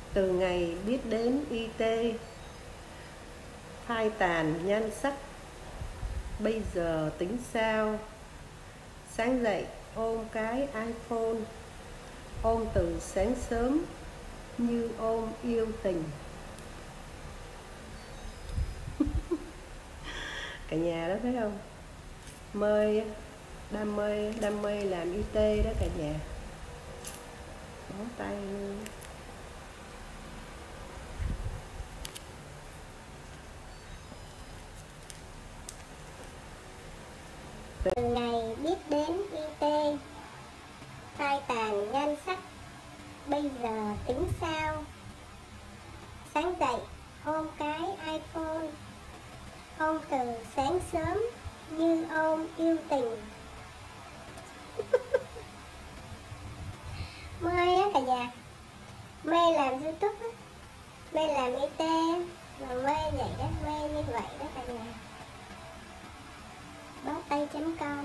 Từ ngày biết đến IT, phai tàn nhan sắc, bây giờ tính sao? Sáng dậy ôm cái iPhone, ôm từ sáng sớm như ôm yêu tình. Cả nhà đó thấy không? Mê, đam mê làm IT đó cả nhà. Bó tay luôn. Từ ngày biết đến IT, phai tàn nhan sắc, bây giờ tính sao? Sáng dậy ôm cái iPhone, ôm từ sáng sớm như ôm yêu tình. Mê á cả nhà, mê làm YouTube á, mê làm IT, mà mê vậy đó, mê như vậy đó cả nhà. Bó tay.com